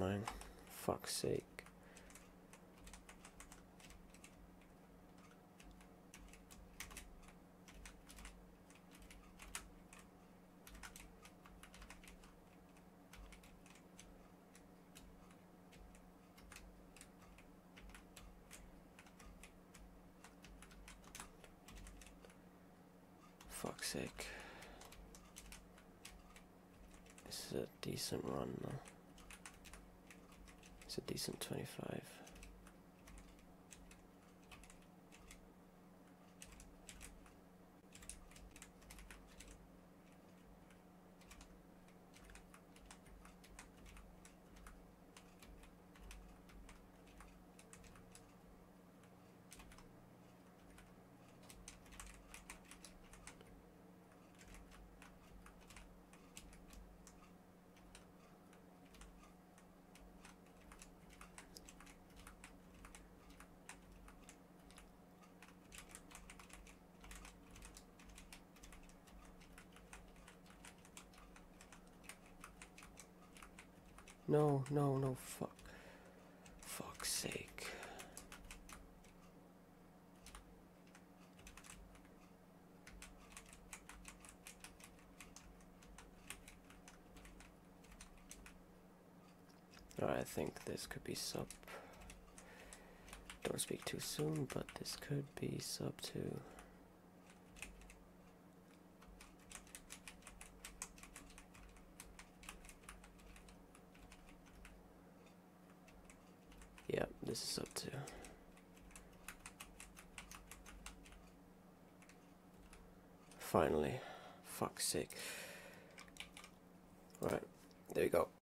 fine. Fuck's sake. Fuck's sake. This is a decent run though. It's a decent 25. No, no, no, fuck. Fuck's sake. Alright, I think this could be sub. Don't speak too soon, but this could be sub 2. Yeah, this is up to. Finally. Fuck's sake. Alright, there you go.